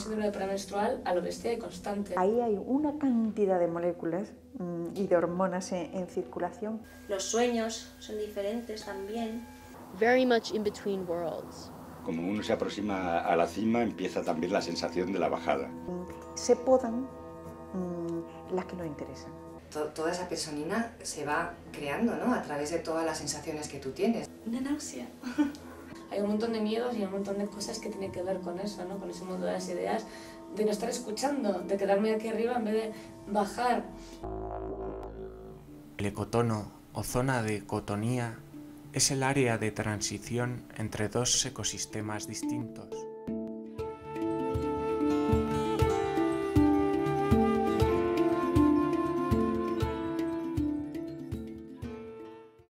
síndrome premenstrual a lo bestia y constante. Ahí hay una cantidad de moléculas y de hormonas en circulación. Los sueños son diferentes también. Very much in between worlds. Como uno se aproxima a la cima, empieza también la sensación de la bajada. Se podan las que nos interesan. Toda esa personina se va creando, ¿no? A través de todas las sensaciones que tú tienes. Una náusea. Hay un montón de miedos y un montón de cosas que tienen que ver con eso, ¿no? Con ese mundo de las ideas, de no estar escuchando, de quedarme aquí arriba en vez de bajar. El ecotono o zona de ecotonía es el área de transición entre dos ecosistemas distintos.